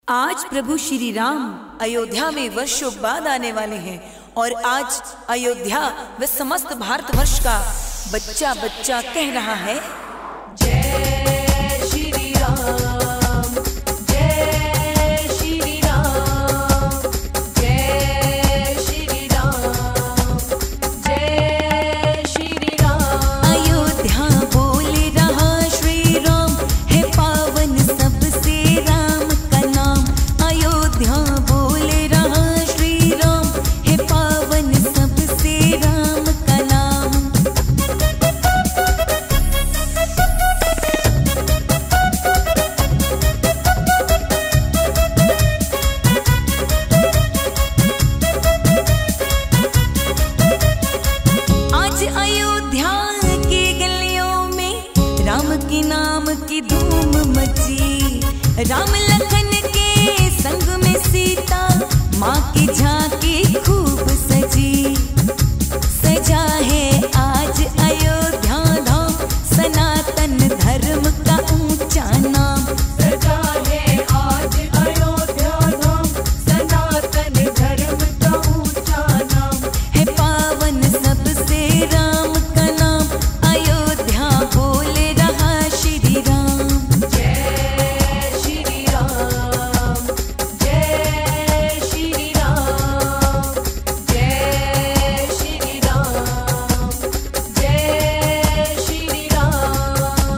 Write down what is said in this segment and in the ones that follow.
आज प्रभु श्री राम अयोध्या में वर्षों बाद आने वाले हैं और आज अयोध्या व समस्त भारतवर्ष का बच्चा बच्चा कह रहा है, जय श्री राम, जय श्री राम, जय श्री राम, जय श्री राम। अयोध्या बोल रहा श्री राम है पावन सबसे राम का नाम। अयोध्या बोल रहा श्री राम है पावन सबसे राम का नाम। आज अयोध्या की गलियों में राम के नाम की धूम मची। राम लखन के संग में सीता माँ की झांकी खूब सजी। सजा है आज अयोध्या धाम सनातन धर्म का ऊंचा नाम। सजा है आज अयोध्या धाम सनातन धर्म का ऊंचा नाम। है पावन सबसे राम का नाम। अयोध्या बोल रहा श्री राम, जय श्री राम, जय श्री राम, जय श्री राम, जय श्री राम।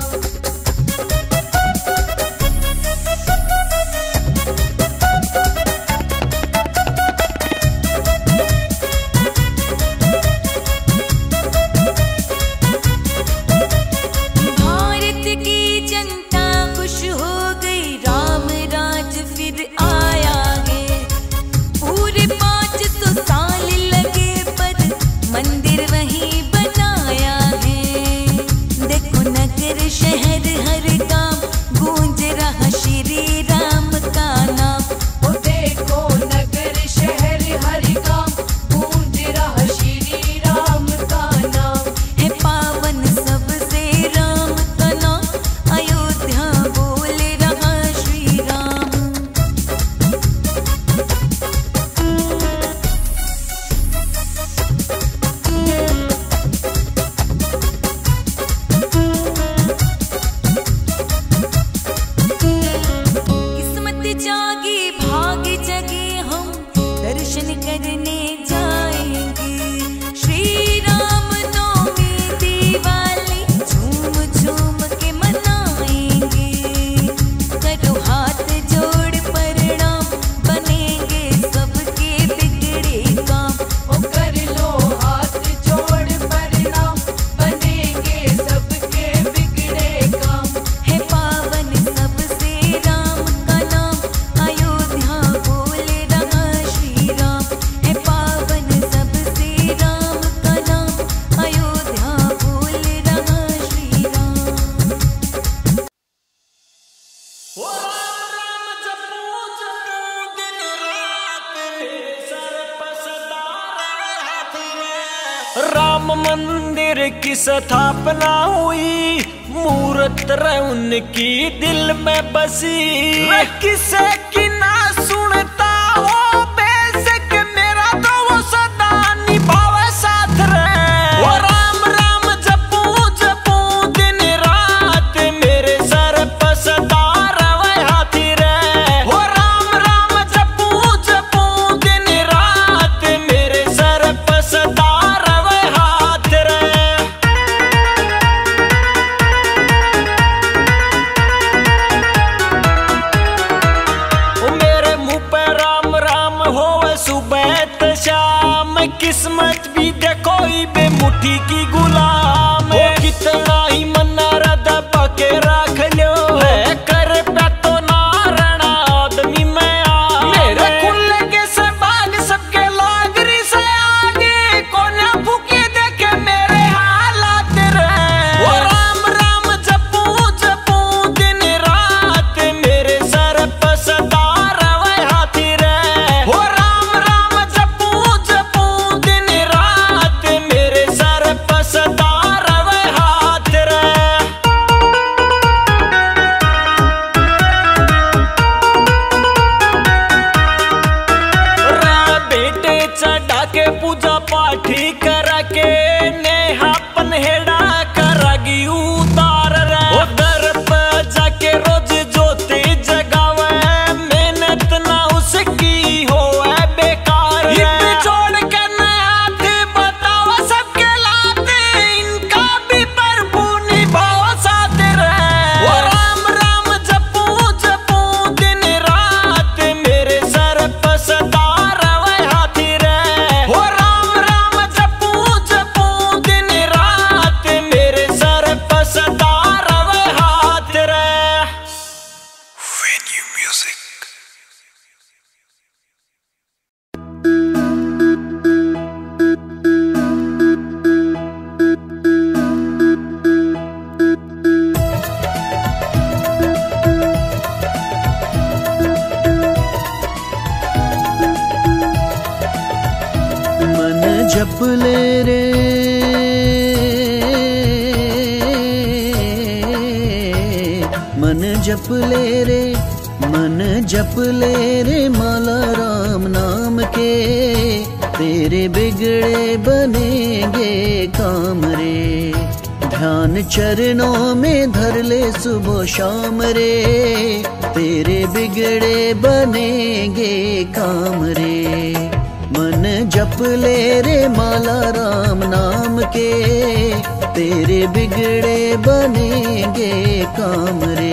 भारत की जनता खुश हो गई, राम राज फिर आया है। पूरे 500 साल लगे पर मंदिर वहीं बनाया है। देखो नगर शहर हर गांव गूंज रहा श्री राम का नाम। ओ देखो नगर शहर हर गांव गूंज रहा श्री राम का नाम। है पावन सबसे राम का नाम। अयोध्या बोल रहा श्री राम। किस्मत जागी भाग जगे हम दर्शन करने जाएंगे। श्री राम नवमी दिवाली झूम झूम के मनाएंगे। करो हाथ जोड़ प्रणाम बनेंगे सबके बिगड़े काम। ओ कर लो हाथ जोड़ प्रणाम बनेंगे सबके बिगड़े काम। है पावन सबसे राम का नाम। अयोध्या बोल रहा श्री राम। है पावन सबसे राम का नाम। अयोध्या बोल रहा श्री राम। ओ राम जपू जपू दिन रात सर पर सदा रहे हाथी रे। राम मंदिर की स्थापना हुई, मूर्त रे उनकी दिल में बसी। रे किसे की ना सुनता हो बेशक मेरा तो वो सदा निभावे साथ रे। ओ राम राम जपू जपू दिन रात मेरे सर पर सदा रहे हाथी रे। ओ राम राम जपू जपू दिन रात मेरे सर पर सदा रहे हाथ रे। ओ मेरे मुंह पे राम राम होवे सुबह त शाम। किस्मत भी देखो बे मुट्ठी की गुलाम। ओ कितना ही मना रदा पके रख लो है कर पे तो ना रहना आदमी में आ। मेरे खुले के से बाग सबके लागरी से आगे कोना फूके देखे मेरे हालात रे। ओ राम राम जपू जपू दिन रात मेरे सर पर सदा रहे हाथी रे। ओ राम राम जपू जपू दिन रात मेरे सर पर सदा रहे हाथ जप ले रे मन जप ले रे मन जप ले रे माला राम नाम के तेरे बिगड़े बनेंगे काम रे। ध्यान चरणों में धर ले सुबह शाम रे तेरे बिगड़े बनेंगे काम रे। मन जप ले रे माला राम नाम के तेरे बिगड़े बनेंगे काम रे।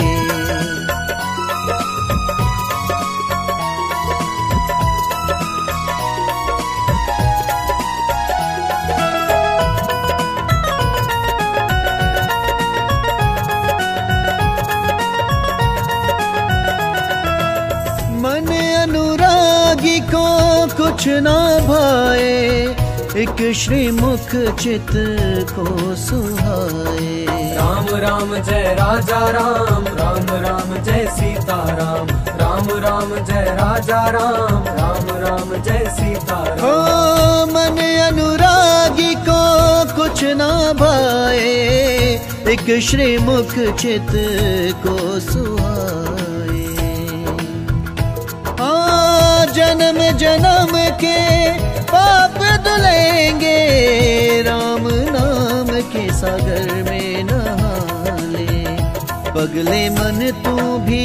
को कुछ ना भाए एक श्रीमुख चित को सुहाए। राम राम जय राजा राम राम राम जय सीता राम राम राम जय राजा राम राम राम जय सीता राम। ओ मन अनुरागी को कुछ ना भाए एक श्रीमुख चित को सुहाए। जन्म जन्म के पाप धुलेंगे राम नाम के सागर में नहा ले। पगले मन तू भी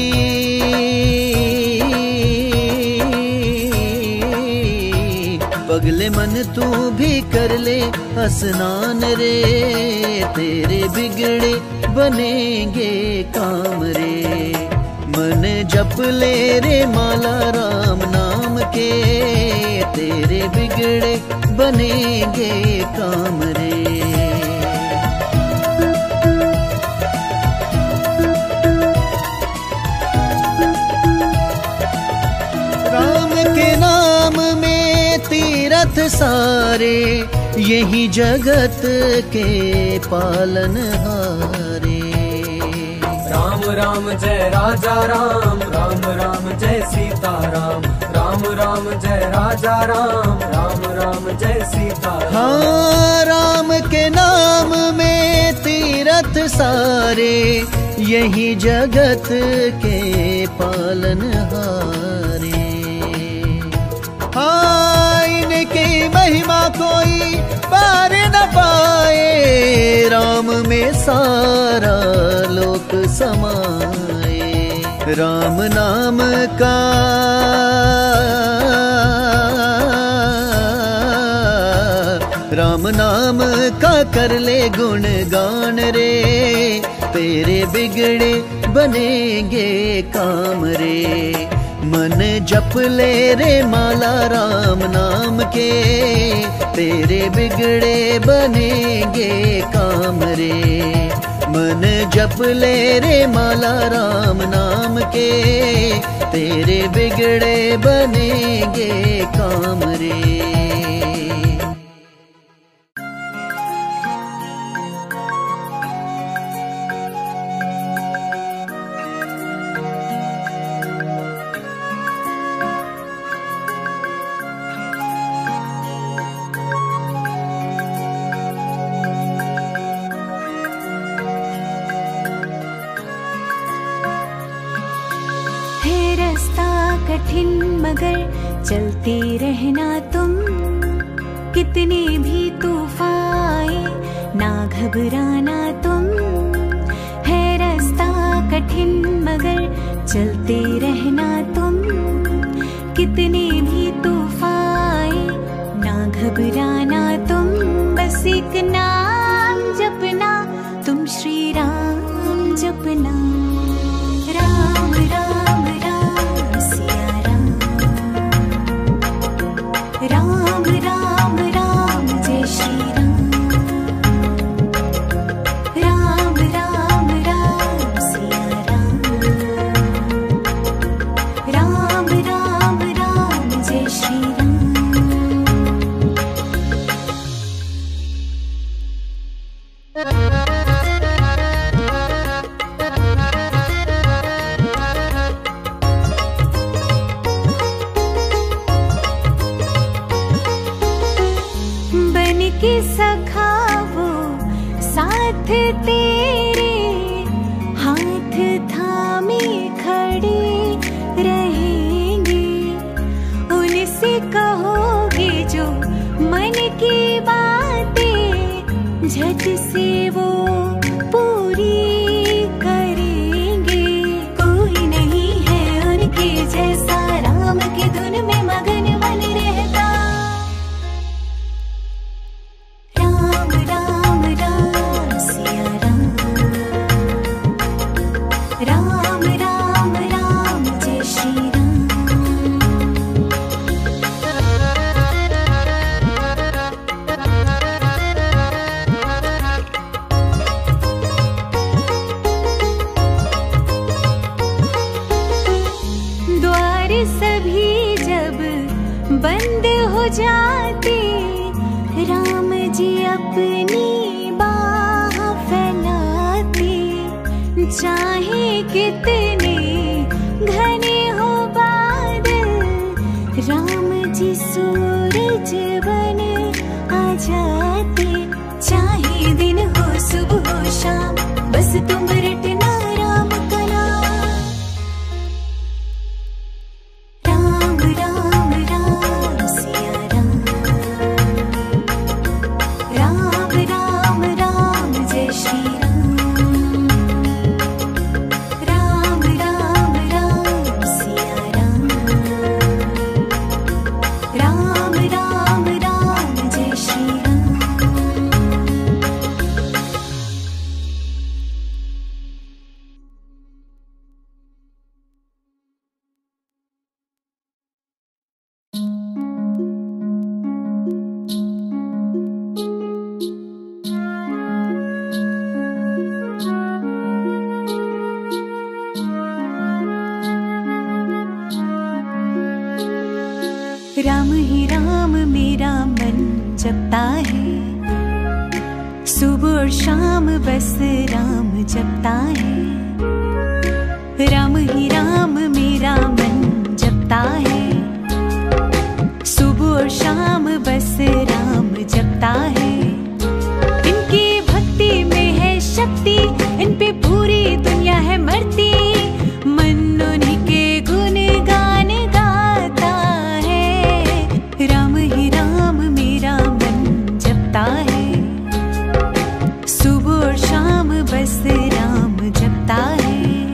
पगले मन तू भी कर ले स्नान रे तेरे बिगड़े बनेंगे काम रे। मन जप ले रे माला राम नाम के तेरे बिगड़े बनेंगे काम रे। राम के नाम में तीरथ सारे यही जगत के पालनहारे। राम राम जय राजा राम राम राम जय सीता राम राम राम जय राजा राम राम राम जय सीता राम। हाँ राम के नाम में तीरथ सारे यही जगत के पालनहारे। हाँ इनकी महिमा कोई पार न पाए राम में सारा लोक समाए। राम नाम का राम नाम का कर ले गुणगान रे तेरे बिगड़े बनेंगे काम रे। मन जप ले रे माला राम नाम के तेरे बिगड़े बनेंगे काम रे। मन जप ले रे माला राम नाम के तेरे बिगड़े बनेंगे काम रे। कठिन मगर चलते रहना तुम, कितने भी तूफान आए ना घबराना तुम। है रास्ता कठिन मगर चलते रहना तुम, कितने भी तूफान आए ना घबराना तुम। बस एक नाम जपना तुम, श्री राम जपना। राम राम राम सिया राम, राम राम राम जय श्री राम। राम राम राम सिया राम, कहोगे जो मन की बातें झट से वो पूरी करेंगे। कोई नहीं है उनके जैसा राम की धुन में मगन मन रहता। राम राम राम सिया राम, राम राम राम जय श्री राम। द्वार सभी जब बंद हो जाते, राम जी अपनी बाह फैलाते। चाहे कितने घने हो बादल, राम जी सूरज बन आ जाते। चाहे दिन हो सुबह हो शाम, बस तुम रटना राम का नाम। राम राम राम सिया राम, राम राम राम जय श्री राम। राम राम राम सिया राम, राम राम राम जय श्री राम। राम ही राम मेरा मन जपता है, सुबह और शाम बस राम जपता है। राम ही राम मेरा मन जपता है, सुबह और शाम बस राम जपता है। इनकी भक्ति में है शक्ति, इन पे पूरी दुनिया है मरती। मन उन्हीं के गुण गान गाता है। राम ही राम मेरा मन जपता है, सुबह और शाम बस राम जपता है।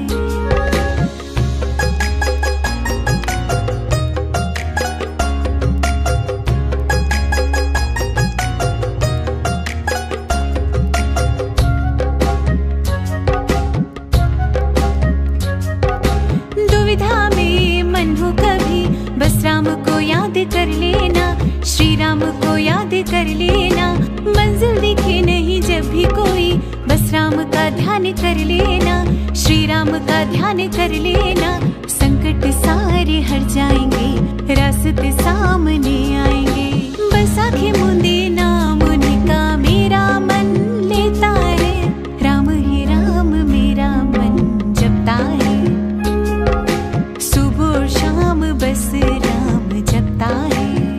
दुविधा में मन हो कभी, बस राम को याद कर लेना, श्री राम को याद कर लेना। मंजिल दिखे नहीं जब भी कोई, बस राम का ध्यान कर लेना, श्री राम का ध्यान कर लेना। संकट सारे हट जाएंगे, रास्ते सामने आएंगे। बस आंखें मूंदे नाम उनका मेरा मन लेता है। राम ही राम मेरा मन जपता है, सुबह और शाम बस राम जपता है।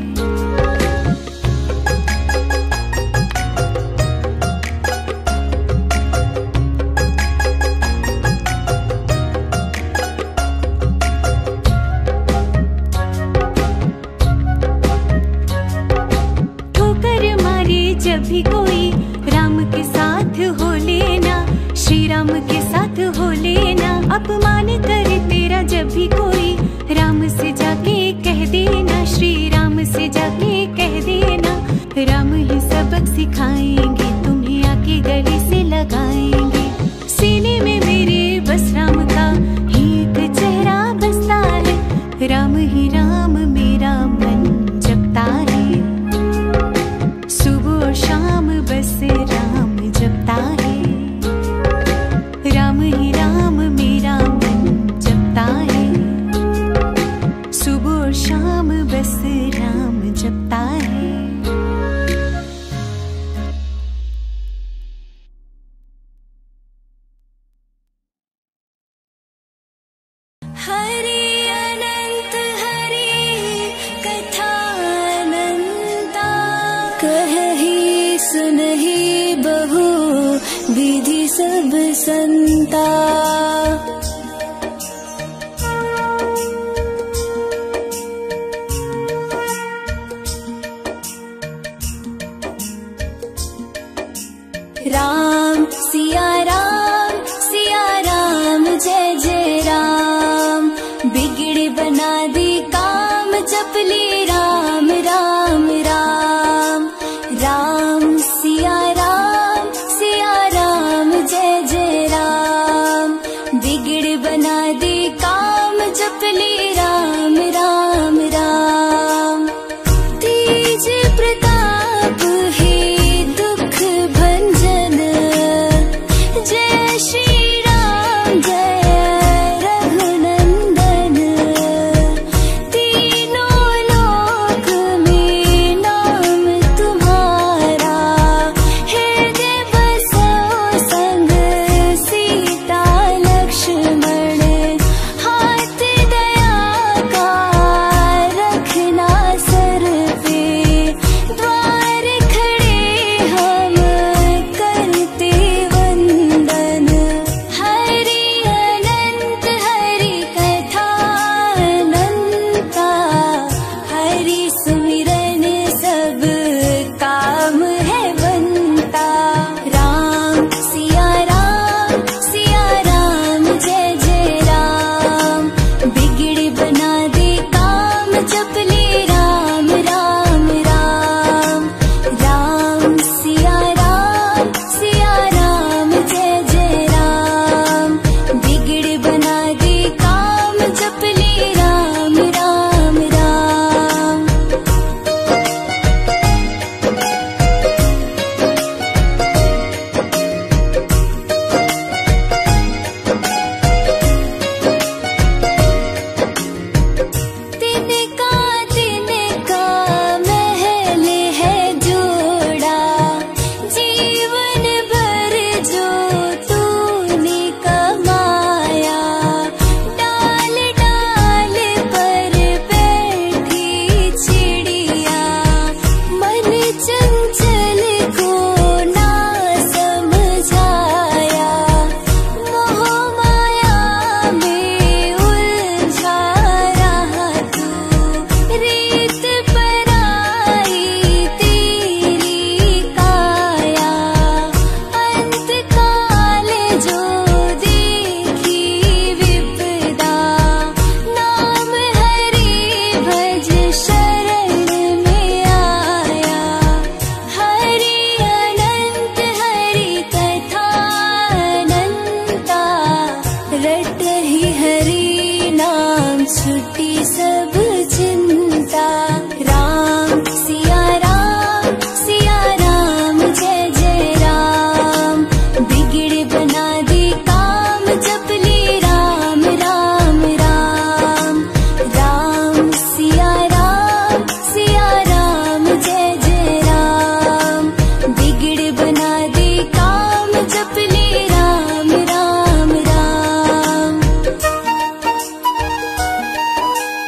ठोकर मारे जब भी कोई, राम के साथ हो लेना, श्री राम के साथ हो लेना। अपमान करे तेरा जब भी कोई, राम से जाके कह देना, श्री राम से जाके कह देना। राम ही सबक सिखाएंगे, तुम्हें आके गले से लगाएंगे। सीने में मेरे बस राम का ही एक चेहरा बसता है। राम ही राम मेरा मन जपता है, सुबह और शाम बस राम जपता है। राम ही राम मेरा मन जपता है, सुबह और शाम बस राम जपता है। हरि अनंत हरि कथा अनंता, कहहि सुनहि बहु विधि सब संता। बना दे काम जप ले राम राम राम राम सिया राम जय जय राम। बिगड़ बना दे काम जप ले राम राम राम। तेज प्रताप है दुख भंजन जय श्री राम जय रघुनंदन। तीनों लोक में नाम तुम्हारा हृदय बसो संग सीता लक्ष्मण। हाथ दया का रखना सर पे द्वार खड़े हम करते वंदन। हरि अनंत हरि कथा अनंता हरि सुमिरन सब काम है बनता। राम सिया राम जय जय राम। बिगड़ बना दे काम जप ले राम राम राम राम सिया राम जय जय राम। बिगड़ बना दे काम जप ले राम राम राम। तिनका महल है जोड़ा जीवन भर जो तूने कमाया। डाल डाल पर बैठी चिड़िया मन चंचल को ना समझाया। मोह माया में उलझा रहा तू रीत पर आई तेरी काया। अंत काल जो देखी विपदा नाम हरि भज शरण में आया। हरि अनंत हरि कथा अनंता रटहि हरि नाम छुटी सब चिंता। राम सिया राम जय जय राम। बिगड़ बना दे काम जप ले राम राम राम राम सिया राम जय जय राम। बिगड़ बना दे काम जप ले राम राम राम।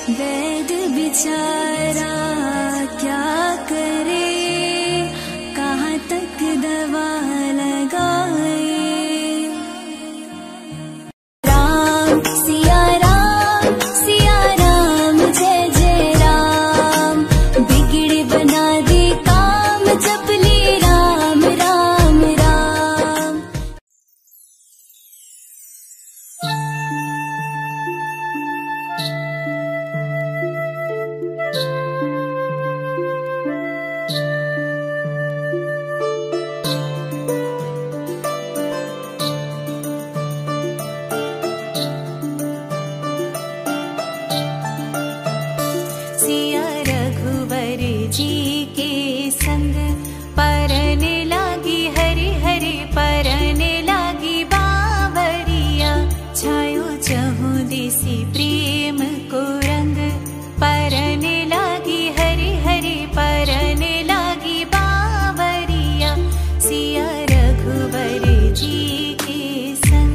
वैद बिचारा क्या करे, कहाँ तक दवा लगाए। राम सिया राम जय जय राम, बिगड़े बना दे काम, जप ले राम राम राम। सिया रघुवर जी के संग, परने लागी हरि हरि परने लागी बावरिया। छायो चहु दिसि प्रेम को रंग, परने लागी हरि हरि परने लागी बावरिया। सिया रघुवर जी के संग।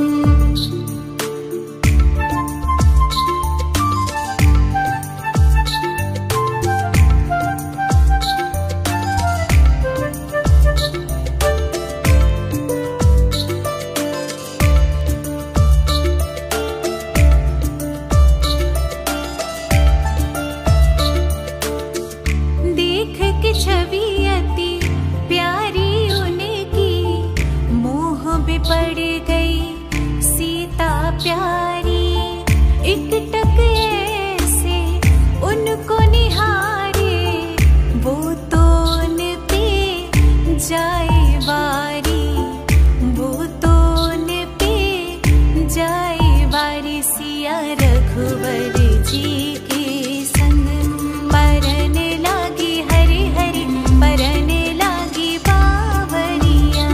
देख के छवि अति प्यारी उनकी, मोह में पड़ गई सीता प्यारी। एकटक ऐसे उनको निहारे, वो तो उन पे जाए वारी, वो तो उन पे जाए वारी। सिया रघुवर जी के संग, परने लागी हरि हरि परने लागी बावरिया।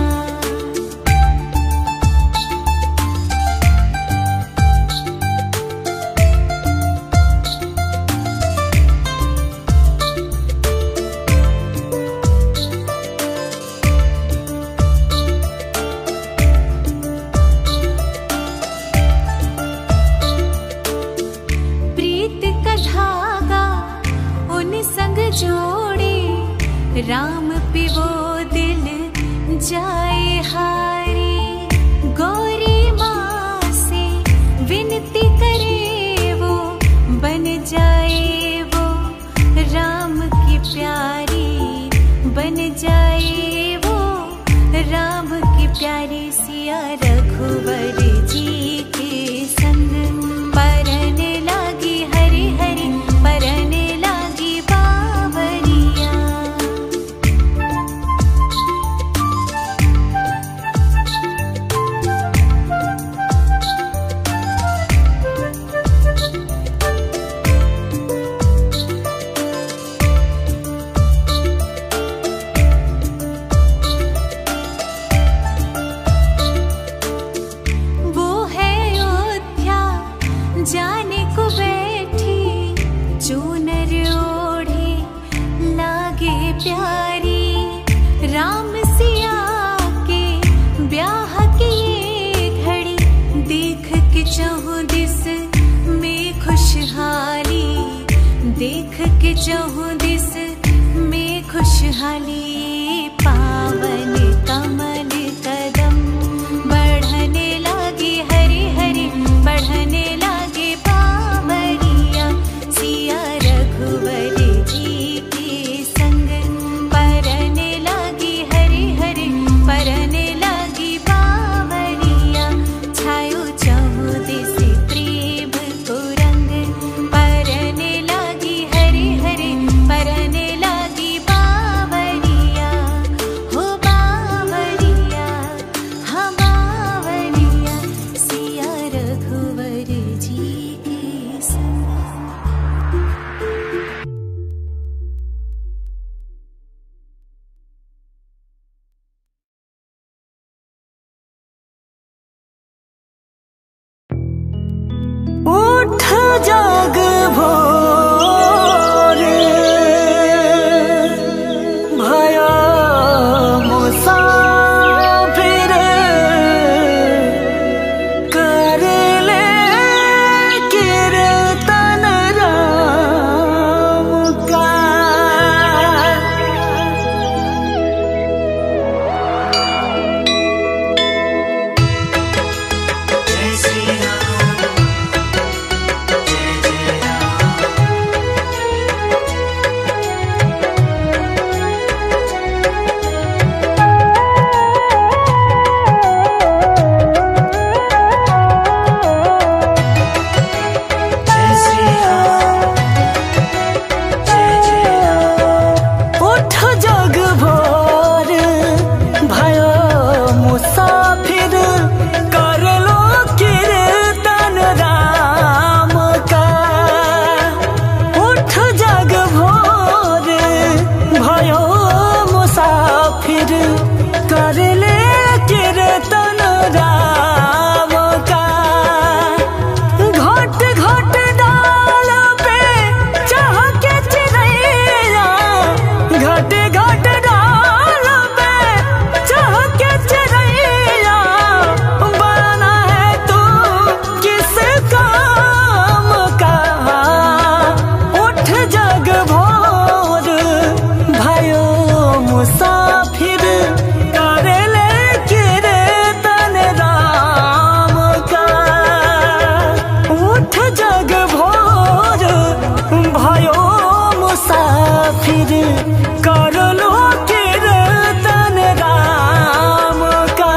प्रीत का धागा उन संग जोड़े, राम पे वो दिल जाए हारी। गौरी माँ से विनती करे, वो बन जाए वो राम की प्यारी, बन जाए वो राम की प्यारी। सिया रघुवर जी के संग, परने लागी हरि हरि परने लागी बावरिया। वो है अयोध्या जाने को बैठी, चूनर ओढ़े लागे प्यारी। राम सिया के ब्याह की ये घड़ी, देख के चहु दिस में खुशहाली, देख के चहु दिस में खुशहाली। पावन कमल कदम, बढ़ने लागी हरि हरि बढ़ने लागे बावरिया। सिया रघुवर जी के संग, परने लागी हरि हरि परने लागी बावरिया। छायो चहु दिसि प्रेम को रंग, परने लागी हरि हरि परने लागी बावरिया। फिर कर लो कीर्तन राम का।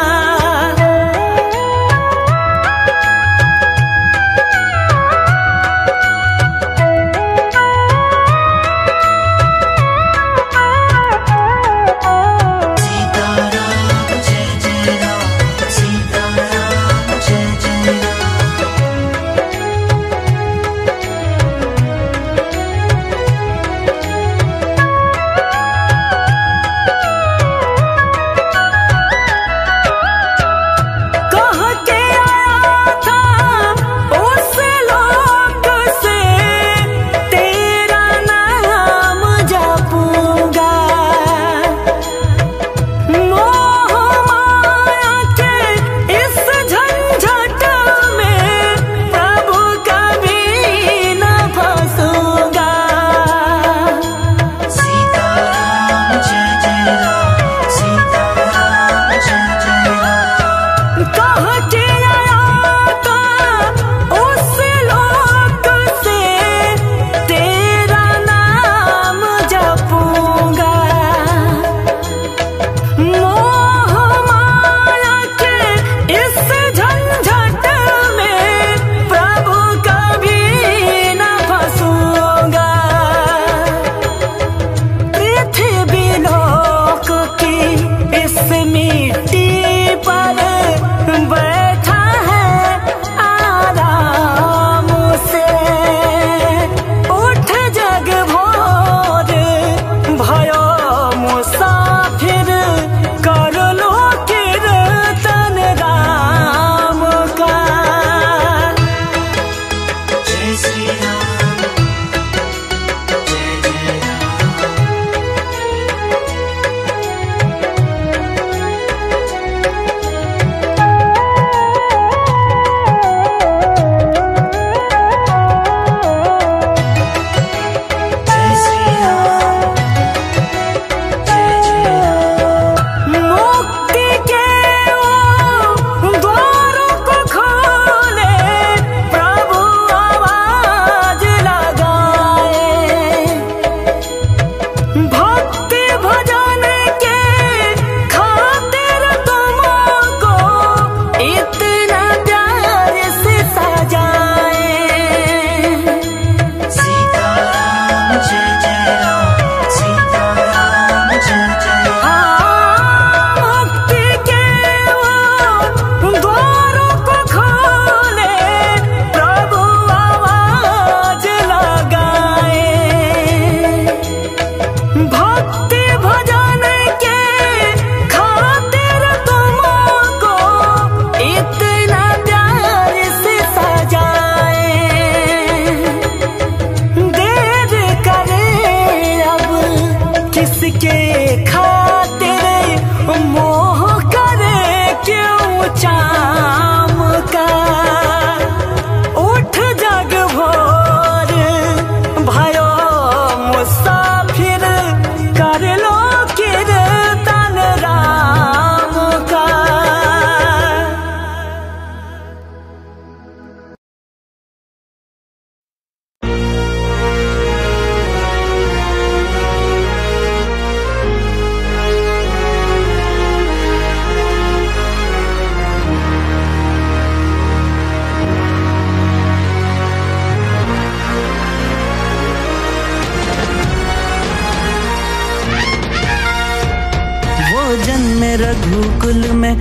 रघुकुल में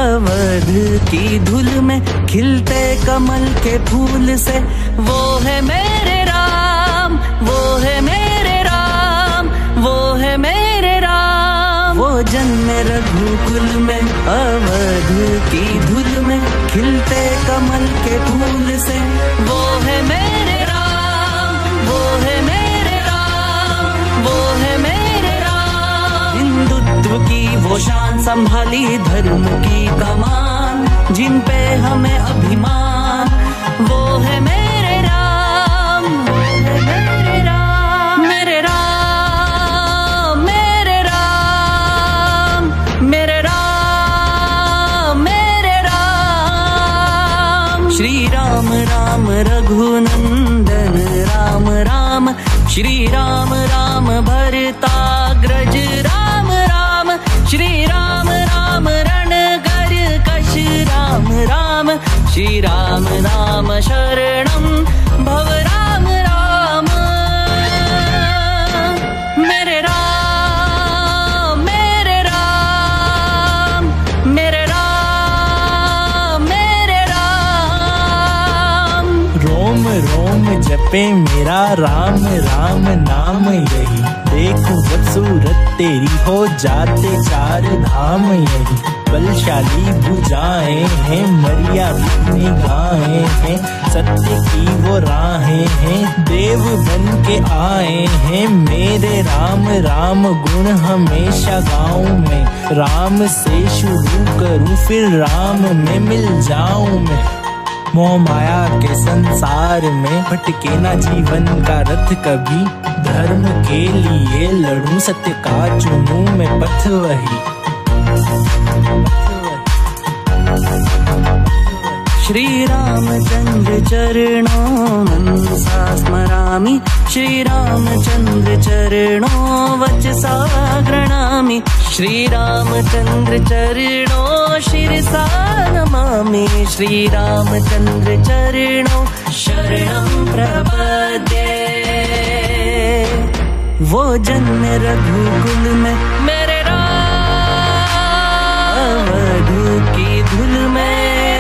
अवध की धूल में खिलते कमल के फूल से वो है मेरे राम, वो है मेरे राम, वो है मेरे राम। वो जन्मे रघुकुल में अवध की धूल में खिलते कमल के फूल से वो है मेरे राम, वो है मेरे राम, वो है मेरे राम। हिंदुत्व की वो शान संभाली धर्म की कमान जिन पे हमें अभिमान वो है मेरे राम, वो है मेरे राम। मेरे राम, मेरे राम, मेरे राम, मेरे राम। श्री राम राम रघुनंदन राम राम, श्री राम राम भरे पे मेरा राम राम नाम यही। देखूं जब सूरत तेरी हो जाते चार धाम यही। बलशाली भुजाएं हैं मर्यादित निगाहें हैं, सत्य की वो राहें हैं, देव बन के आए हैं मेरे राम। राम गुण हमेशा गाऊं मैं, राम से शुरू करूं फिर राम में मिल जाऊं मैं। मोह माया के संसार में भटके ना जीवन का रथ कभी, धर्म के लिए लड़ूं सत्य का चुनूं मैं पथ वही। श्री रामचंद्र चरणों मनसा स्मरामि, श्री रामचंद्र चरणों वचसा गृह्णामि, श्री रामचंद्र चरणों शिरसा नमामि, श्री रामचंद्र चरणों शरणं प्रपद्ये। वो जन्म रघुकुल में मेरे राम, अवध की धुल में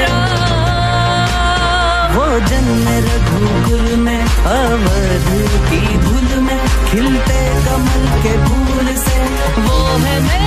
जन्म रघुकुल में, अवध की धुल में, खिलते कमल के फूल से वो है